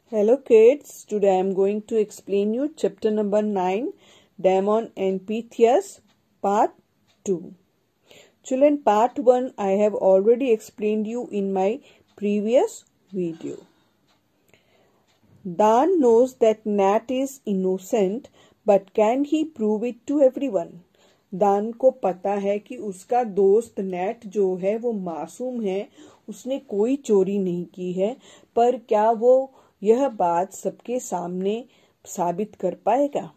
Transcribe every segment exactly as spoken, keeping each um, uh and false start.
Hello kids, today I am going to explain you chapter number nine, Damon and Pythias, part two. Children, part one I have already explained you in my previous video. Dan knows that Nat is innocent, but can he prove it to everyone? दान को पता है कि उसका दोस्त net जो है वो मासूम है, उसने कोई चोरी नहीं की है, पर क्या वो यह बात सबके सामने साबित कर पाएगा?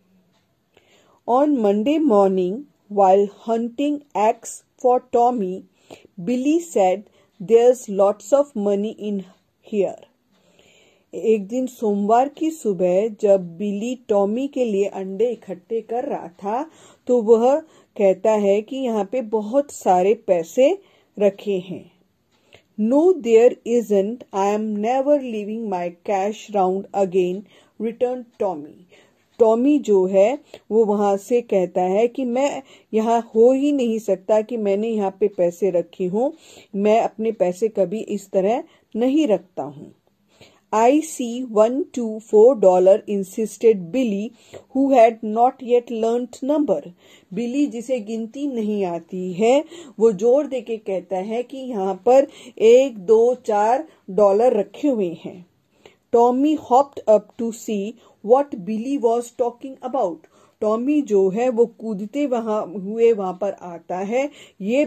On Monday morning, while hunting eggs for Tommy, Billy said, "There's lots of money in here." एक दिन सोमवार की सुबह जब बिली टॉमी के लिए अंडे इकट्ठे कर रहा था, तो वह कहता है कि यहाँ पे बहुत सारे पैसे रखे हैं। No, there isn't. I am never leaving my cash round again, returned Tommy. Tommy जो है वो वहां से कहता है कि मैं यहाँ हो ही नहीं सकता कि मैंने यहाँ पे पैसे रखे हों, मैं अपने पैसे कभी इस तरह नहीं रखता हूँ। I see one, two, four dollar, insisted Billy, who had not yet learnt number. बिली जिसे गिनती नहीं आती है, वो जोर दे के कहता है कि यहाँ पर एक, दो, चार डॉलर रखे हुए हैं। Tommy hopped up to see what Billy was talking about. Tommy जो है वो कूदते वहां हुए वहां पर आता है, ये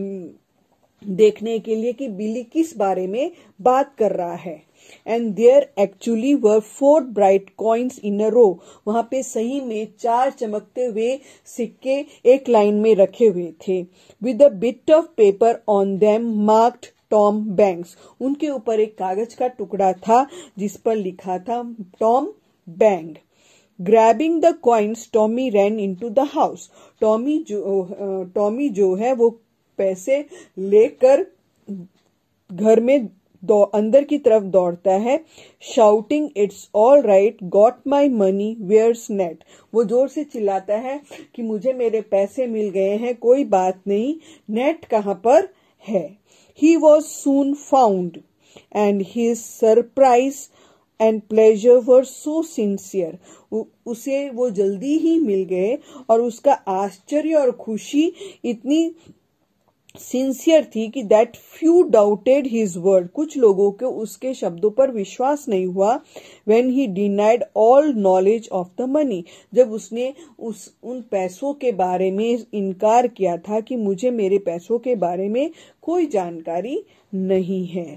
देखने के लिए कि बिली किस बारे में बात कर रहा है। And there actually were four bright coins in a row. वहां पे सही में चार चमकते हुए सिक्के एक लाइन में रखे हुए थे। With a bit of paper on them marked Tom Banks. उनके ऊपर एक कागज का टुकड़ा था जिस पर लिखा था Tom Bank. Grabbing the coins, Tommy ran into the house. Tommy जो टॉमी जो है वो पैसे लेकर घर में दो अंदर की तरफ दौड़ता है, shouting it's all right, got my money, where's Nat. वो जोर से चिल्लाता है कि मुझे मेरे पैसे मिल गए हैं, कोई बात नहीं, नेट कहाँ पर है। He was soon found and his surprise and pleasure were so sincere. उसे वो जल्दी ही मिल गए और उसका आश्चर्य और खुशी इतनी सिंसियर थी कि that few doubted his word. कुछ लोगों को उसके शब्दों पर विश्वास नहीं हुआ। When he denied all knowledge of the money, जब उसने उस उन पैसों के बारे में इनकार किया था कि मुझे मेरे पैसों के बारे में कोई जानकारी नहीं है।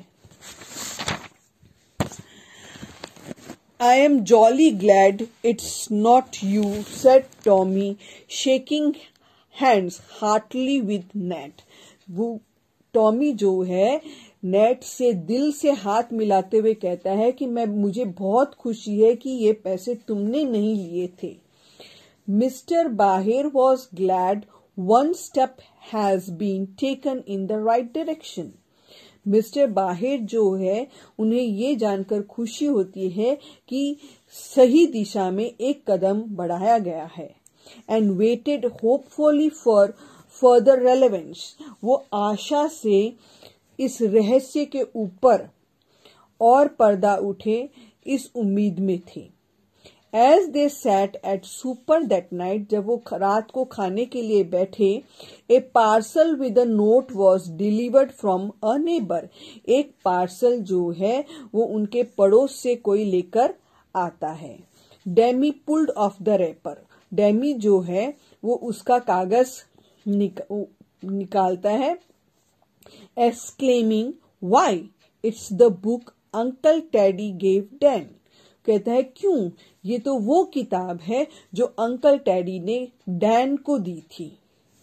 I am jolly glad it's not you, said Tommy, shaking hands heartily with Nat. वो टॉमी जो है नेट से दिल से हाथ मिलाते हुए कहता है कि मैं मुझे बहुत खुशी है कि ये पैसे तुमने नहीं लिए थे। मिस्टर बाहिर was glad one step has been taken in the right direction. Mr बाहिर जो है उन्हें ये जानकर खुशी होती है कि सही दिशा में एक कदम बढ़ाया गया है। And waited hopefully for further relevance, वो आशा से इस रहस्य के ऊपर और पर्दा उठे इस उम्मीद में थे। As they sat at supper that night, जब वो रात को खाने के लिए बैठे, a parcel with a note was delivered from a neighbour. एक पार्सल जो है वो उनके पड़ोस से कोई लेकर आता है। Demi pulled off the wrapper, Demi जो है वो उसका कागज निक, निकालता है। Exclaiming, why, it's the book uncle Teddy gave Dan. कहता है क्यों, ये तो वो किताब है जो अंकल टेडी ने डैन को दी थी।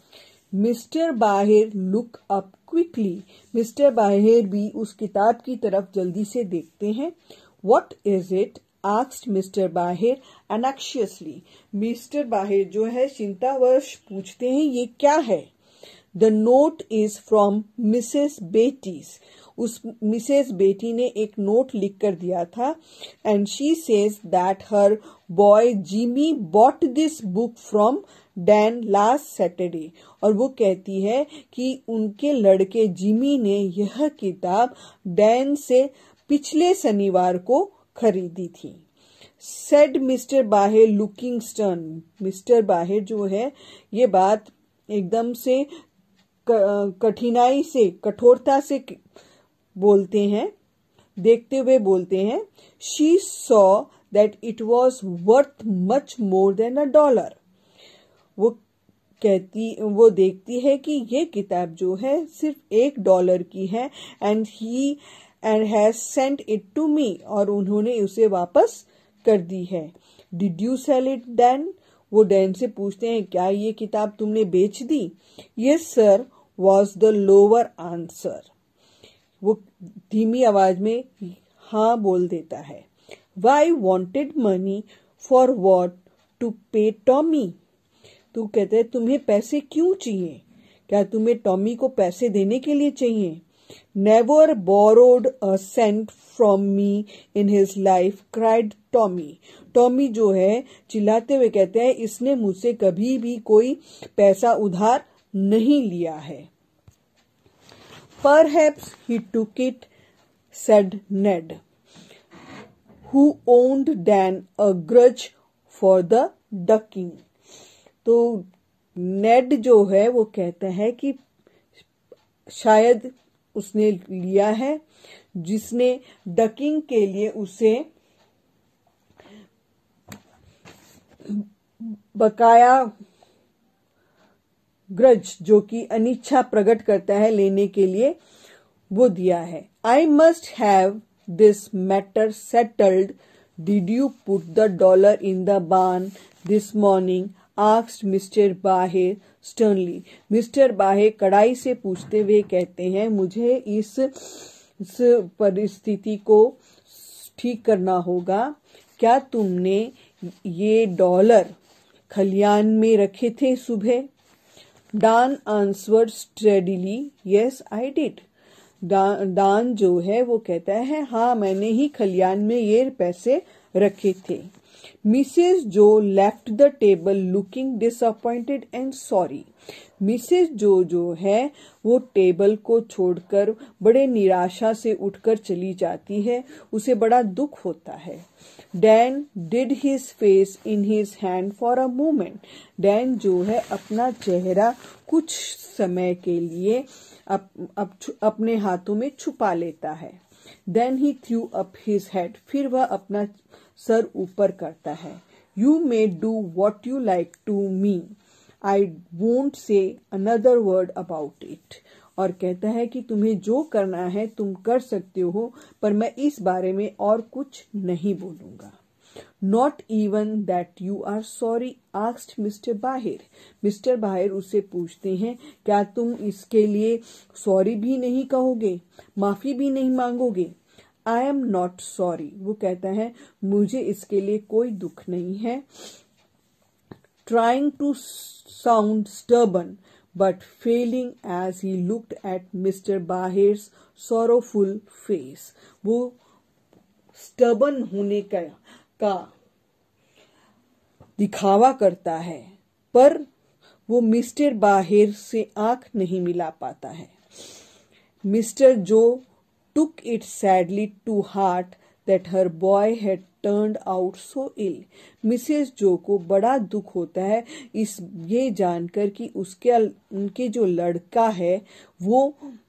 मिस्टर बाहिर लुक अप क्विकली, मिस्टर बाहिर भी उस किताब की तरफ जल्दी से देखते हैं। What is it, asked Mr Bahir anxiously. Mister बाहिर जो है चिंतावश पूछते हैं ये क्या है। The note is from Mrs Betty's, उस मिसेस बेटी ने एक नोट लिख कर दिया था। And she says that her boy Jimmy bought this book from Dan last Saturday, और वो कहती है कि उनके लड़के जिमी ने यह किताब डैन से पिछले शनिवार को खरीदी थी। Said Mr Bahir looking stern. Mr बाहिर जो है ये बात एकदम से कठिनाई से, कठोरता से बोलते हैं, देखते हुए बोलते हैं। She saw that it was worth much more than a dollar. वो कहती वो देखती है कि ये किताब जो है सिर्फ एक डॉलर की है। And he and has sent it to me, और उन्होंने उसे वापस कर दी है। Did you sell it then? वो डैन से पूछते हैं, क्या ये किताब तुमने बेच दी? Yes sir was the lower answer. वो धीमी आवाज में हाँ बोल देता है। Why wanted money for what? To pay Tommy. तू कहते हैं तुम्हें पैसे क्यों चाहिए? क्या तुम्हें टॉमी को पैसे देने के लिए चाहिए? Never borrowed a cent from me in his life, cried Tommy. Tommy जो है चिल्लाते हुए कहते हैं, इसने मुझसे कभी भी कोई पैसा उधार नहीं लिया है। Perhaps he took it, said Ned, who owned Dan a grudge for the ducking. तो नेड जो है वो कहता है कि शायद उसने लिया है, जिसने डकिंग के लिए उसे बकाया ग्रज, जो कि अनिच्छा प्रकट करता है लेने के लिए, वो दिया है। I must have this matter settled. Did you put the dollar in the barn this morning? Asked Mr Bhaer sternly. Mr Bhaer कड़ाई से पूछते हुए कहते हैं, मुझे इस, इस परिस्थिति को ठीक करना होगा। क्या तुमने ये डॉलर खलियान में रखे थे सुबह? Dan answered steadily, yes I did. Dan जो है वो कहता है, हाँ मैंने ही खलियान में ये पैसे रखे थे। Mrs Jo left the table looking disappointed and sorry. Mrs Jo जो है वो टेबल को छोड़कर बड़े निराशा से उठकर चली जाती है, उसे बड़ा दुख होता है। Dan did his face in his hand for a moment. Dan जो है अपना चेहरा कुछ समय के लिए अप, अप, अपने हाथों में छुपा लेता है। Then he threw up his head. फिर वह अपना सर ऊपर करता है। You may do what you like to me, I won't say another word about it. और कहता है कि तुम्हें जो करना है तुम कर सकते हो, पर मैं इस बारे में और कुछ नहीं बोलूंगा। Not even that you are sorry, asked Mr Bhaer. Mr Bhaer उससे पूछते हैं, क्या तुम इसके लिए सॉरी भी नहीं कहोगे, माफी भी नहीं मांगोगे? I am not sorry. वो कहता है, मुझे इसके लिए कोई दुख नहीं है। Trying to sound stubborn but failing as he looked at Mister Bahir's sorrowful face. वो stubborn होने का, का दिखावा करता है, पर वो मिस्टर बाहिर से आंख नहीं मिला पाता है। मिस्टर जो took it sadly to heart that her boy had turned out so ill. Mrs Jo को बड़ा दुख होता है इस ये जानकर कि उसके उनके जो लड़का है वो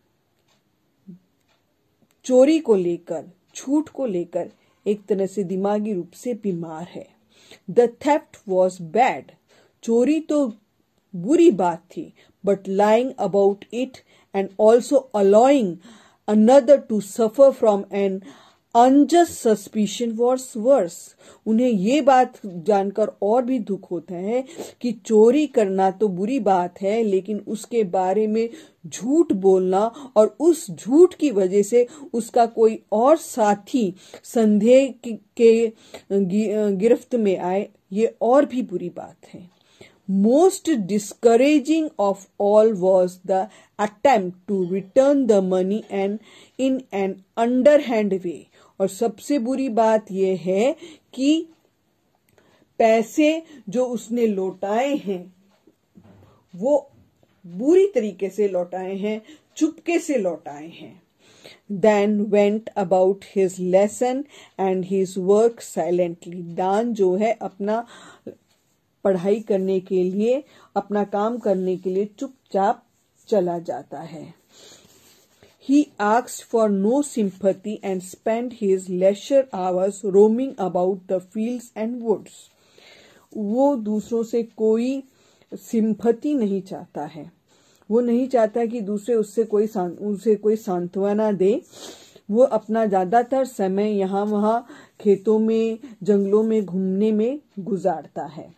चोरी को लेकर, झूठ को लेकर एक तरह से दिमागी रूप से बीमार है। The theft was bad. चोरी तो बुरी बात थी, but lying about it and also allowing another to suffer from an unjust suspicion was worse. उन्हें ये बात जानकर और भी दुख होता है कि चोरी करना तो बुरी बात है, लेकिन उसके बारे में झूठ बोलना और उस झूठ की वजह से उसका कोई और साथी संदेह के गिरफ्त में आए, ये और भी बुरी बात है। Most discouraging of all was the attempt to return the money and in an underhand way. और सबसे बुरी बात यह है कि पैसे जो उसने लौटाए हैं वो बुरी तरीके से लौटाए हैं, चुपके से लौटाए हैं। Dan went about his lesson and his work silently. Dan जो है अपना पढ़ाई करने के लिए, अपना काम करने के लिए चुपचाप चला जाता है. He asked for no sympathy and spent his leisure hours roaming about the fields and woods. वो दूसरों से कोई सिंपैथी नहीं चाहता है. वो नहीं चाहता कि दूसरे उससे कोई उसे कोई सांत्वना दे. वो अपना ज्यादातर समय यहाँ वहाँ खेतों में, जंगलों में घूमने में गुजारता है.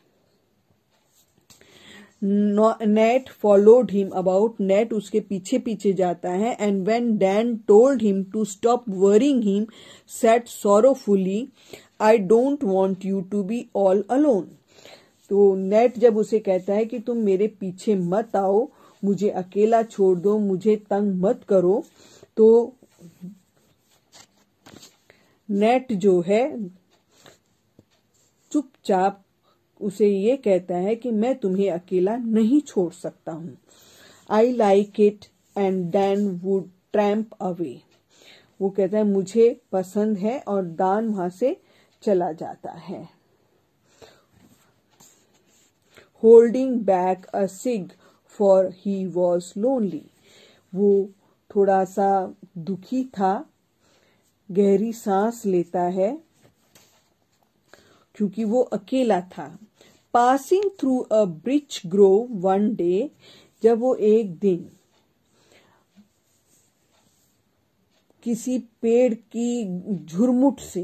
Nat followed him about. Nat उसके पीछे पीछे जाता है. And when Dan told him to stop worrying him, said sorrowfully, I don't want you to be all alone. तो नेट जब उसे कहता है कि तुम मेरे पीछे मत आओ, मुझे अकेला छोड़ दो, मुझे तंग मत करो, तो नेट जो है चुपचाप उसे ये कहता है कि मैं तुम्हें अकेला नहीं छोड़ सकता हूँ. I like it and Dan would tramp away. वो कहता है मुझे पसंद है, और दान वहां से चला जाता है. Holding back a sigh for he was lonely. वो थोड़ा सा दुखी था, गहरी सांस लेता है क्योंकि वो अकेला था. Passing through a birch grove one day. जब वो एक दिन किसी पेड़ की झुरमुट से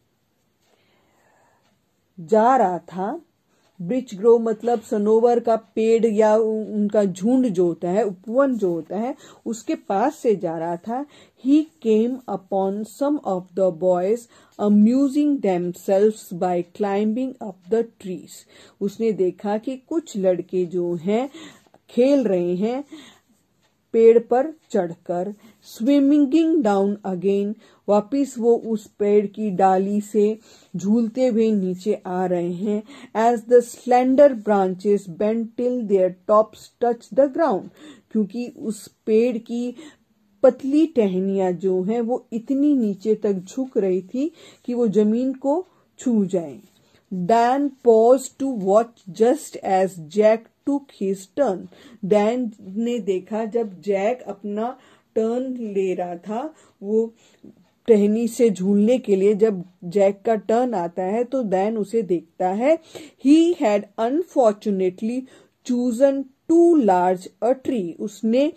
जा रहा था. ब्रिच ग्रोव मतलब सनोवर का पेड़ या उनका झुंड जो होता है, उपवन जो होता है, उसके पास से जा रहा था. He came upon some of the boys amusing themselves by climbing up the trees. उसने देखा कि कुछ लड़के जो हैं खेल रहे हैं पेड़ पर चढ़कर. Swinging down again. वापिस वो उस पेड़ की डाली से झूलते हुए नीचे आ रहे हैं. As the slender branches bend till their tops touch the ground. क्योंकि उस पेड़ की पतली टहनियां जो हैं वो इतनी नीचे तक झुक रही थी कि वो जमीन को छू जाए. Dan paused to watch just as Jack took his turn. Dan ने देखा जब जैक अपना टर्न ले रहा था, वो टहनी से झूलने के लिए जब जैक का टर्न आता है तो Dan उसे देखता है. He had unfortunately chosen too large a tree. उसने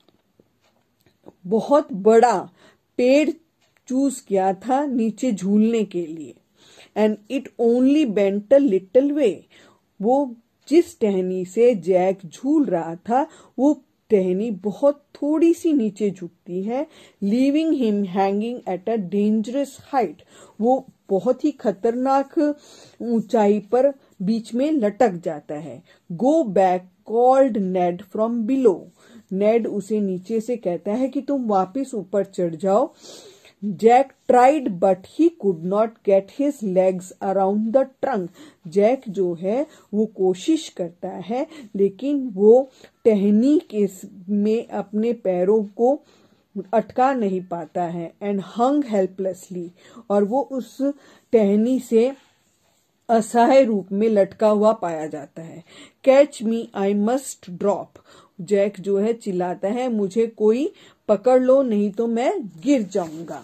बहुत बड़ा पेड़ चूज किया था नीचे झूलने के लिए. And it only bent a little way. वो जिस टहनी से जैक झूल रहा था वो टहनी बहुत थोड़ी सी नीचे झुकती है. leaving him hanging at a dangerous height. वो बहुत ही खतरनाक ऊंचाई पर बीच में लटक जाता है. go back called Ned from below. नेड उसे नीचे से कहता है कि तुम वापस ऊपर चढ़ जाओ. Jack tried but he could not get his legs around the trunk. Jack जो है वो कोशिश करता है लेकिन वो टहनी के में अपने पैरों को अटका नहीं पाता है. and hung helplessly. और वो उस टहनी से असहाय रूप में लटका हुआ पाया जाता है. Catch me, I must drop. Jack जो है चिल्लाता है मुझे कोई पकड़ लो नहीं तो मैं गिर जाऊंगा.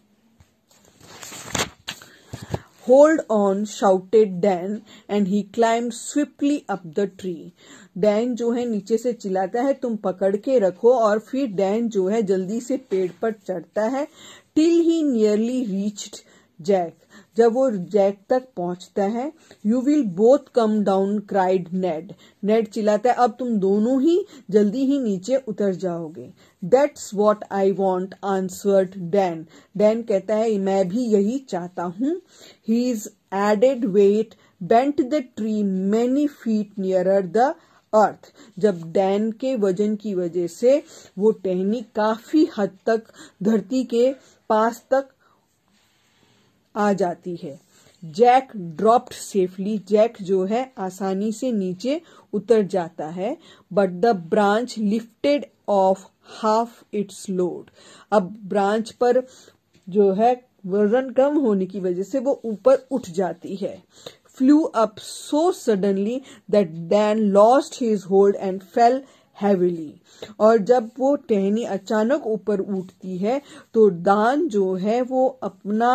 Hold on, shouted Dan, and he climbed swiftly up the tree. Dan जो है नीचे से चिल्लाता है तुम पकड़ के रखो, और फिर Dan जो है जल्दी से पेड़ पर चढ़ता है. Till he nearly reached Jack. जब वो जैक तक पहुंचता है. You will both come down, cried Ned. Ned चिल्लाता है अब तुम दोनों ही जल्दी ही नीचे उतर जाओगे. That's what I want, answered Dan. Dan कहता है मैं भी यही चाहता हूँ. His added weight bent the tree many feet nearer the earth. जब डैन के वजन की वजह से वो टहनी काफी हद तक धरती के पास तक आ जाती है. Jack dropped safely. जैक जो है आसानी से नीचे उतर जाता है. But the branch lifted off half its load. अब ब्रांच पर जो है वजन कम होने की वजह से वो ऊपर उठ जाती है। Flew up so suddenly that Dan lost his hold and fell heavily. और जब वो टहनी अचानक ऊपर उठती है तो दान जो है वो अपना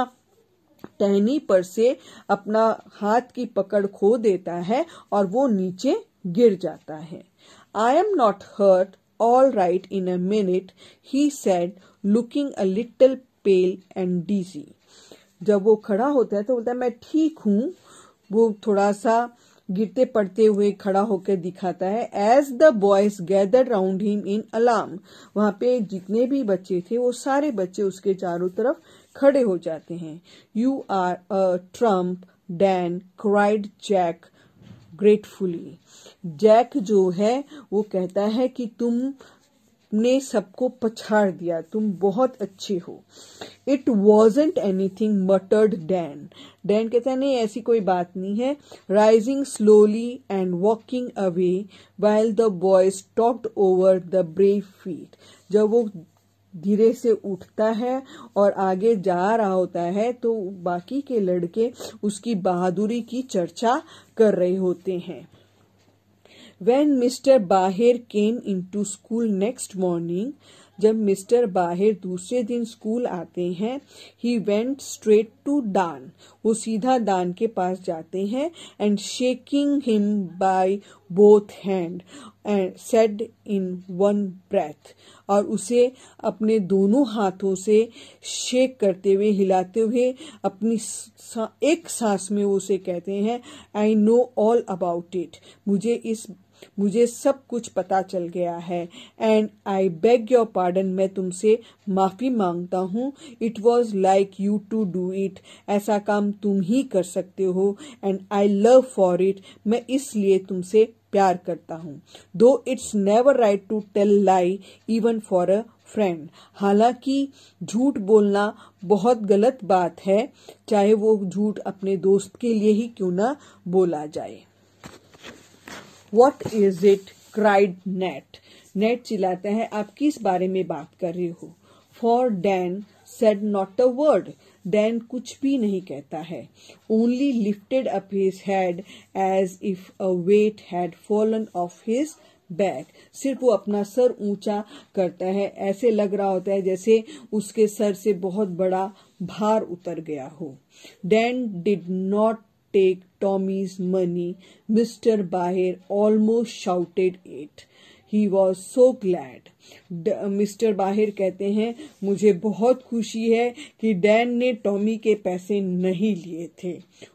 टहनी पर से अपना हाथ की पकड़ खो देता है और वो नीचे गिर जाता है। I am not hurt, all right in a minute, he said, looking a little pale and dizzy. जब वो खड़ा होता है तो बोलता है मैं ठीक हूं। वो थोड़ा सा गिरते पड़ते हुए खड़ा होकर दिखाता है। As the boys gathered round him in alarm, वहां पे जितने भी बच्चे थे वो सारे बच्चे उसके चारों तरफ खड़े हो जाते हैं। You are a trump, Dan, cried Jack gratefully. Jack जो है वो कहता है कि तुम ने सबको पछाड़ दिया, तुम बहुत अच्छे हो। It wasn't anything, muttered Dan. Dan कहता है नहीं ऐसी कोई बात नहीं है। Rising slowly and walking away while the boys talked over the brave feat. जब वो धीरे से उठता है और आगे जा रहा होता है तो बाकी के लड़के उसकी बहादुरी की चर्चा कर रहे होते हैं। When Mister बाहिर came into school next morning, जब मिस्टर बाहिर दूसरे दिन स्कूल आते हैं, he went straight to Dan, वो सीधा दान के पास जाते हैं, and shaking him by both hand and said in one breath, और उसे अपने दोनों हाथों से शेक करते हुए हिलाते हुए अपनी सा, एक सांस में उसे कहते हैं, I know all about it, मुझे इस मुझे सब कुछ पता चल गया है। And I beg your pardon, मैं तुमसे माफी मांगता हूँ। It was like you to do it, ऐसा काम तुम ही कर सकते हो। And I love for it, मैं इसलिए तुमसे प्यार करता हूँ। Though it's never right to tell lie even for a friend, हालांकि झूठ बोलना बहुत गलत बात है, चाहे वो झूठ अपने दोस्त के लिए ही क्यों ना बोला जाए। What is it? cried Nat. Nat चिल्लाता है आप किस बारे में बात कर रहे हो? For Dan said not a word. Dan कुछ भी नहीं कहता है। Only lifted up his head as if a weight had fallen off his back. सिर्फ वो अपना सर ऊंचा करता है, ऐसे लग रहा होता है जैसे उसके सर से बहुत बड़ा भार उतर गया हो। Dan did not take Tommy's money. Mister Bahir almost shouted it. He was so glad. Mr Bhaer कहते हैं मुझे बहुत खुशी है कि डैन ने टॉमी के पैसे नहीं लिए थे।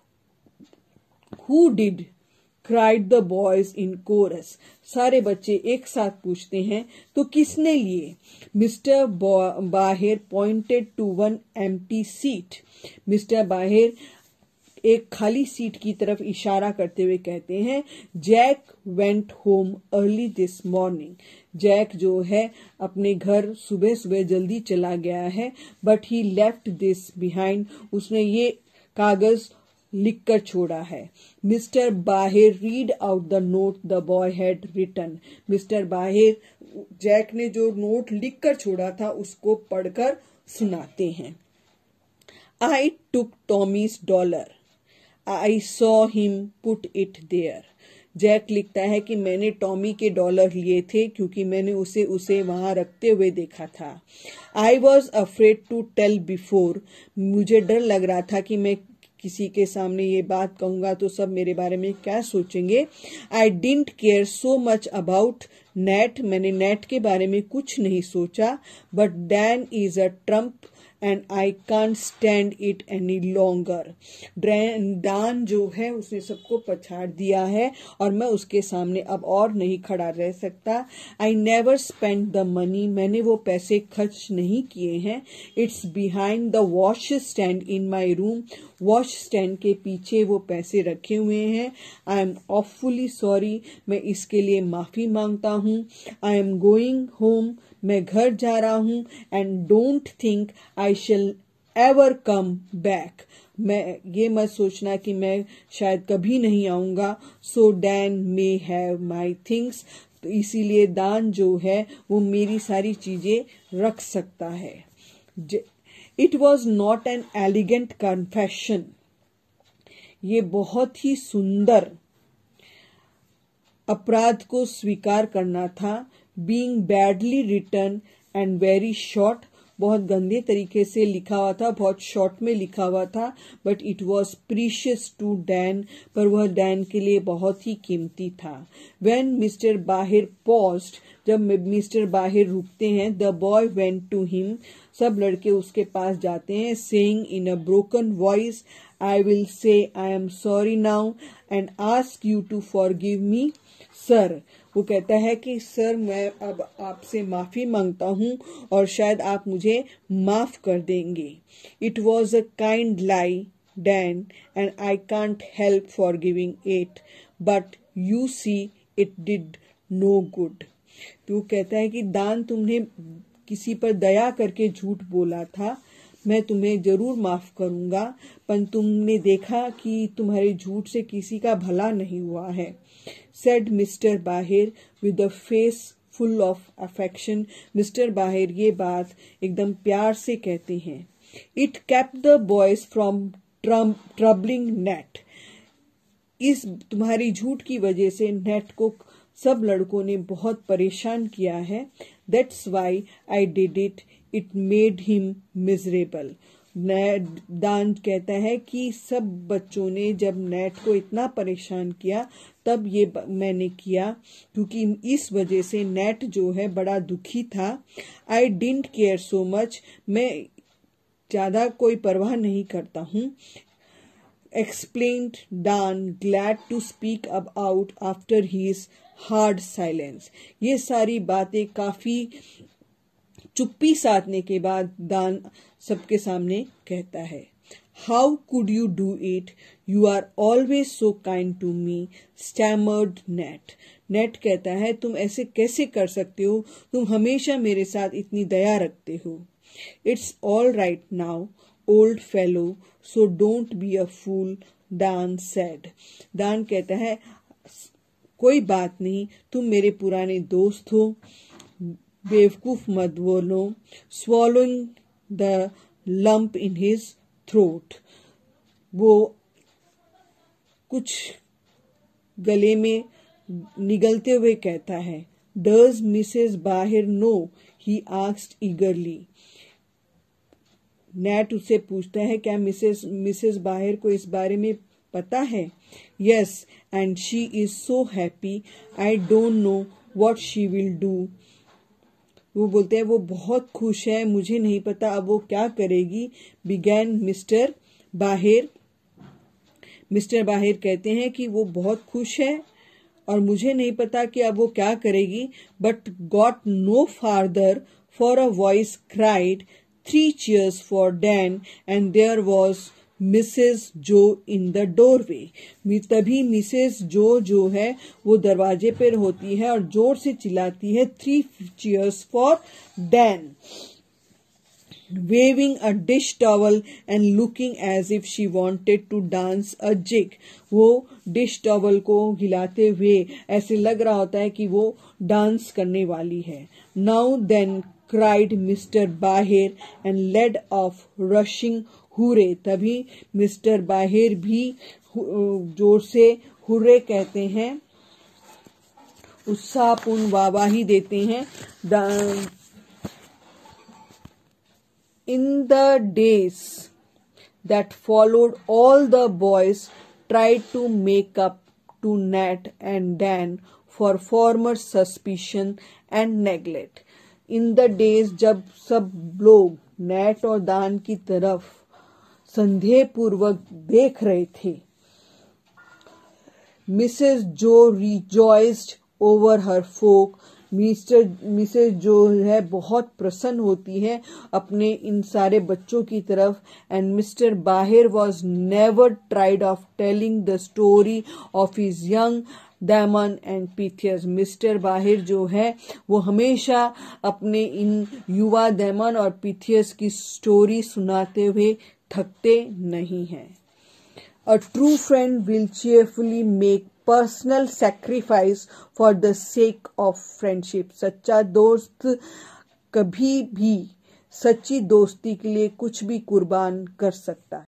Who did? cried the boys in chorus. सारे बच्चे एक साथ पूछते हैं तो किसने लिए? मिस्टर बाहिर pointed to one empty seat. Mr Bhaer एक खाली सीट की तरफ इशारा करते हुए कहते हैं Jack went home early this morning. Jack जो है अपने घर सुबह सुबह जल्दी चला गया है, but he left this behind, उसने ये कागज लिख कर छोड़ा है। Mr Bhaer read out the note the boy had written. Mr Bhaer Jack ने जो नोट लिख कर छोड़ा था उसको पढ़कर सुनाते हैं। I took Tommy's dollar, I saw him put it there. Jack लिखता है कि मैंने टॉमी के डॉलर लिए थे क्योंकि मैंने उसे उसे वहां रखते हुए देखा था। I was afraid to tell before, मुझे डर लग रहा था कि मैं किसी के सामने ये बात कहूंगा तो सब मेरे बारे में क्या सोचेंगे। I didn't care so much about Nat, मैंने नेट के बारे में कुछ नहीं सोचा। But Dan is a trump and I can't stand it any longer. Dan जो है उसने सबको पछाड़ दिया है और मैं उसके सामने अब और नहीं खड़ा रह सकता। I never spend the money, मैंने वो पैसे खर्च नहीं किए हैं। It's behind the wash stand in my room, wash stand के पीछे वो पैसे रखे हुए हैं। आई एम ऑफुली सॉरी, मैं इसके लिए माफी मांगता हूँ। आई एम गोइंग होम, मैं घर जा रहा हूँ। And don't think I shall ever come back, मैं ये मत सोचना कि मैं शायद कभी नहीं आऊंगा। So Dan may have my things, तो इसीलिए दान जो है वो मेरी सारी चीजें रख सकता है। It was not an elegant confession, ये बहुत ही सुंदर अपराध को स्वीकार करना था। Being badly written and very short, बहुत गंदे तरीके से लिखा हुआ था, बहुत शॉर्ट में लिखा हुआ था। But it was precious to Dan, पर वह डैन के लिए बहुत ही कीमती था। व्हेन मिस्टर बाहिर पॉज्ड, जब मिस्टर बाहिर रुकते हैं, the boy went to him, सब लड़के उसके पास जाते हैं, saying in a broken voice, I will say I am sorry now and ask you to forgive me sir. वो कहता है कि सर मैं अब आपसे माफी मांगता हूँ और शायद आप मुझे माफ कर देंगे। It was a kind lie Dan and I can't help for giving it, but you see it did know good. तो वो कहता है कि दान, तुमने किसी पर दया करके झूठ बोला था, मैं तुम्हें जरूर माफ करूंगा, पर तुमने देखा कि तुम्हारे झूठ से किसी का भला नहीं हुआ है। Said Mr Bhaer with a face full of affection, Mr Bhaer ये बात एकदम प्यार से कहते हैं। It kept the boys from troubling Nat, इस तुम्हारी झूठ की वजह से नेट को सब लड़कों ने बहुत परेशान किया है। That's why I did it, it made him miserable. Dan कहता है कि सब बच्चों ने जब नेट को इतना परेशान किया तब ये मैंने किया, क्योंकि इस वजह से नेट जो है बड़ा दुखी था। I didn't care so much, मैं ज्यादा कोई परवाह नहीं करता हूँ। Explained Dan, glad to speak about after his hard silence. ये सारी बातें काफी चुप्पी साधने के बाद दान सबके सामने कहता है। How could you do it, you are always so kind to me, stammered Nat. Nat कहता है तुम ऐसे कैसे कर सकते हो, तुम हमेशा मेरे साथ इतनी दया रखते हो। It's all right now old fellow, so don't be a fool, Dan said. दान कहता है कोई बात नहीं, तुम मेरे पुराने दोस्त हो, बेवकूफ मत बोलो। Swallowing the lump in his throat, वो कुछ गले में निगलते हुए कहता है। Does Mrs Bhaer know, he asked eagerly. Nat उससे पूछता है क्या मिसेस मिसेस बाहिर को इस बारे में पता है। Yes, and she is so happy, I don't know what she will do. वो बोलते हैं वो बहुत खुश है, मुझे नहीं पता अब वो क्या करेगी। Began mister Bhaer, Mr Bhaer कहते हैं कि वो बहुत खुश है और मुझे नहीं पता कि अब वो क्या करेगी। But got no farther, for a voice cried three cheers for Dan and there was Mrs Jo in the doorway. तभी मिसेस जो जो है वो दरवाजे पर होती है और जोर से चिल्लाती है, three cheers for Dan, waving a dish towel and looking as if she wanted to dance a jig। वो डिश टॉवल को हिलाते हुए ऐसे लग रहा होता है कि वो डांस करने वाली है। Now then cried Mr Bhaer and led off rushing hurrah. तभी मिस्टर बाहिर भी जोर से हुरे कहते हैं, उत्साहपूर्ण वाहवाही देते हैं। In the days that followed, all the boys tried to make up to Nat and Dan for former suspicion and neglect. In the days जब सब लोग नैट और दान की तरफ संदेह पूर्वक देख रहे थे, मिसेस जो rejoiced over her folk। Mr Mrs Jo है बहुत प्रसन्न होती है अपने इन सारे बच्चों की तरफ। एंड मिस्टर बाहिर was never tired of telling the story of his young Damon and Pythias. Mr बाहिर जो है वो हमेशा अपने इन युवा दैमन और पीथियस की स्टोरी सुनाते हुए थकते नहीं हैं। A true friend will cheerfully make personal sacrifice for the sake of friendship. सच्चा दोस्त कभी भी सच्ची दोस्ती के लिए कुछ भी कुर्बान कर सकता है।